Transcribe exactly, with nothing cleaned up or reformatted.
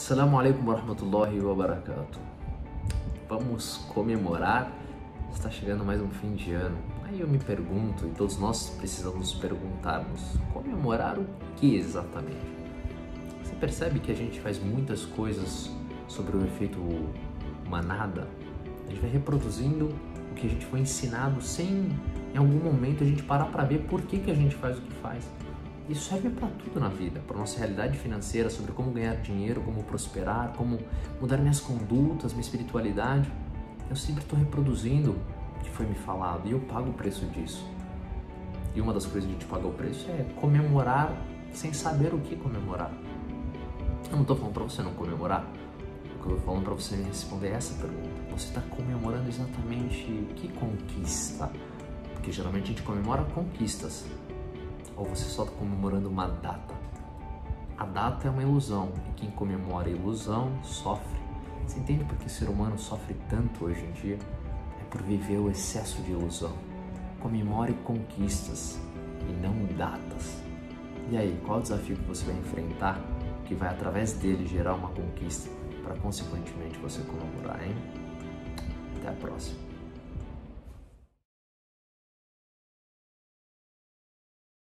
Assalamu alaikum warahmatullahi wabarakatuh. Vamos comemorar? Está chegando mais um fim de ano. Aí eu me pergunto, e todos nós precisamos nos perguntarmos, comemorar o que exatamente? Você percebe que a gente faz muitas coisas sobre o efeito manada? A gente vai reproduzindo o que a gente foi ensinado sem, em algum momento, a gente parar para ver por que, que a gente faz o que faz. Isso serve para tudo na vida, para nossa realidade financeira, sobre como ganhar dinheiro, como prosperar, como mudar minhas condutas, minha espiritualidade. Eu sempre estou reproduzindo o que foi me falado e eu pago o preço disso. E uma das coisas que a gente paga o preço é comemorar sem saber o que comemorar. Eu não estou falando para você não comemorar, o que eu estou falando para você responder essa pergunta. Você está comemorando exatamente que conquista? Porque geralmente a gente comemora conquistas. Ou você só está comemorando uma data? A data é uma ilusão, e quem comemora a ilusão sofre. Você entende por que o ser humano sofre tanto hoje em dia? É por viver o excesso de ilusão. Comemore conquistas e não datas. E aí, qual o desafio que você vai enfrentar que vai através dele gerar uma conquista para consequentemente você comemorar, hein? Até a próxima.